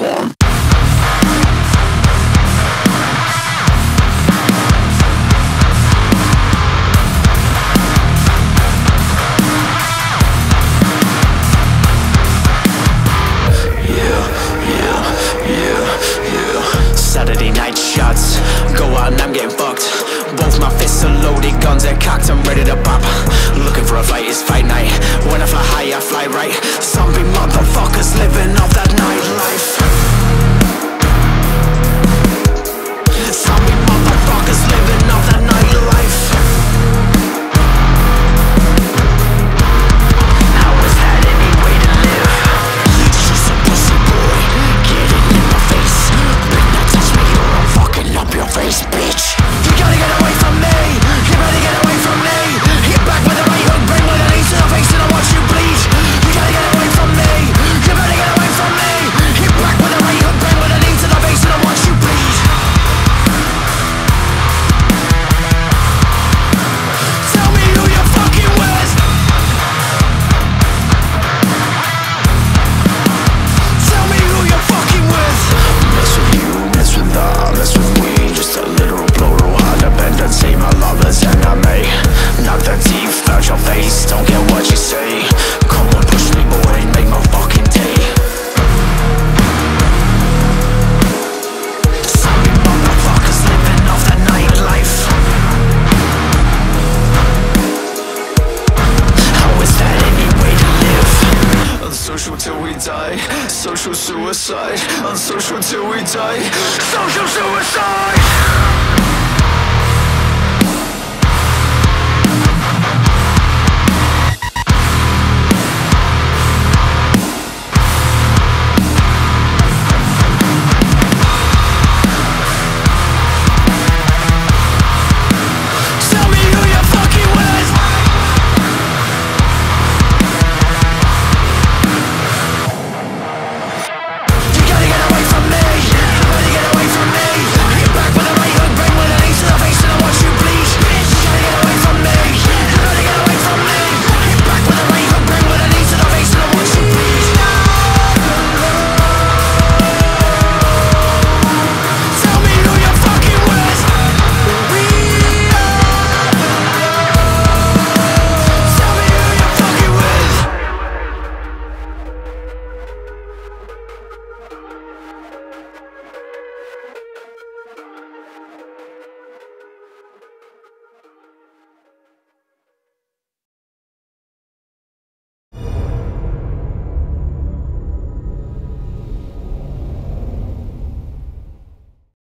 swarm. Saturday night shots, go out and I'm getting fucked. Both my fists are loaded, guns are cocked, I'm ready to pop. Looking for a fight, it's fight night. When I fly high, I fly right. Zombie motherfuckers living off that nightlife. Zombie motherfuckers living off that nightlife. How is that any way to live? Just a pussy boy, get it in my face. Better not touch me or I'll fucking up your face, bitch. You gotta get away from me, you better get away from me. Hit back with a right hook, bring with an ace to the face and I watch you bleed. You gotta get away from me, you better get away from me. Hit back with a right hook, bring with an ace to the face and I watch you bleed. Tell me who you're fucking with. Tell me who you're fucking with. Mess with you, mess with that, mess with me. Just a literal plural, hard to bend and see my lover's enemy. Knock the teeth out your face, don't care what you say. Come on, push me boy, make my fucking day. Zombie motherfuckers living off that nightlife. How is that any way to live? Unsocial till we die, social suicide. Unsocial till we die, social suicide.